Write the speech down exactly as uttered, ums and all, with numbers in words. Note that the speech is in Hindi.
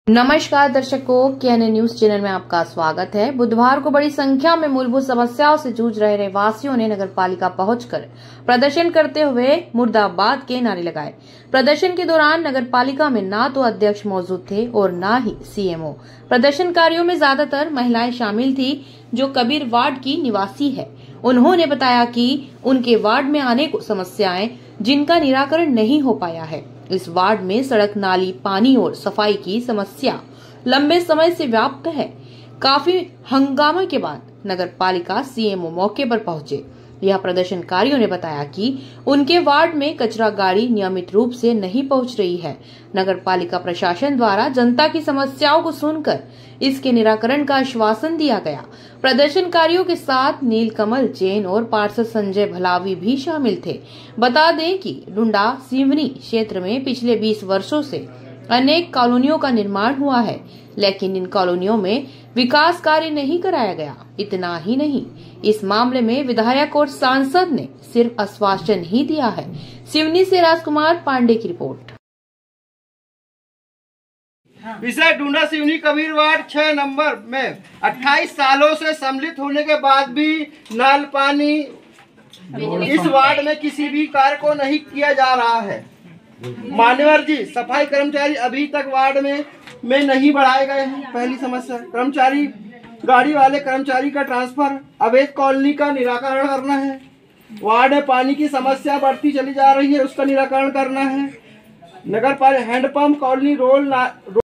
नमस्कार दर्शकों, के एन ए न्यूज चैनल में आपका स्वागत है। बुधवार को बड़ी संख्या में मूलभूत समस्याओं से जूझ रहे रहवासियों ने नगर पालिका पहुंचकर प्रदर्शन करते हुए मुर्दाबाद के नारे लगाए। प्रदर्शन के दौरान नगर पालिका में न तो अध्यक्ष मौजूद थे और न ही सी एम ओ। प्रदर्शनकारियों में ज्यादातर महिलाएं शामिल थी जो कबीर वार्ड की निवासी है। उन्होंने बताया कि उनके वार्ड में अनेक समस्याएं जिनका निराकरण नहीं हो पाया है। इस वार्ड में सड़क, नाली, पानी और सफाई की समस्या लंबे समय से व्याप्त है। काफी हंगामे के बाद नगर पालिका सी एम ओ मौके पर पहुंचे। यह प्रदर्शनकारियों ने बताया कि उनके वार्ड में कचरा गाड़ी नियमित रूप से नहीं पहुंच रही है। नगर पालिका प्रशासन द्वारा जनता की समस्याओं को सुनकर इसके निराकरण का आश्वासन दिया गया। प्रदर्शनकारियों के साथ नीलकमल जैन और पार्षद संजय भलावी भी शामिल थे। बता दें कि डुंडा सिवनी क्षेत्र में पिछले बीस वर्षों से अनेक कॉलोनियों का निर्माण हुआ है, लेकिन इन कॉलोनियों में विकास कार्य नहीं कराया गया। इतना ही नहीं, इस मामले में विधायक और सांसद ने सिर्फ आश्वासन ही दिया है। सिवनी से राजकुमार पांडे की रिपोर्ट। विषय डूंडा सिवनी कबीर वार्ड छह नंबर में अट्ठाईस सालों से सम्मिलित होने के बाद भी नल, पानी इस वार्ड में किसी भी कार्य को नहीं किया जा रहा है। मान्यवर जी, सफाई कर्मचारी अभी तक वार्ड में में नहीं बढ़ाए गए हैं। पहली समस्या, कर्मचारी गाड़ी वाले कर्मचारी का ट्रांसफर, अवैध कॉलोनी का निराकरण करना है। वार्ड में पानी की समस्या बढ़ती चली जा रही है, उसका निराकरण करना है। नगर पालिका हैंडपंप कॉलोनी रोल